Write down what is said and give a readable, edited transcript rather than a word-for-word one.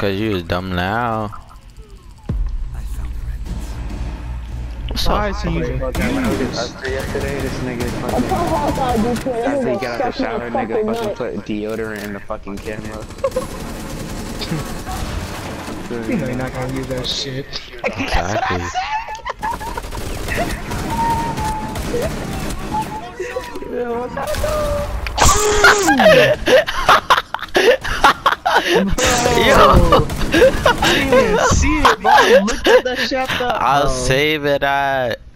Cause you was dumb now. What's Why up? is he using Yesterday, this nigga fucking, after he got out the shower, nigga fucking put deodorant in the fucking camera. You know you're not gonna use that shit. Exactly. Yo! I didn't even see it, bro. Look at that shit. I'll save it at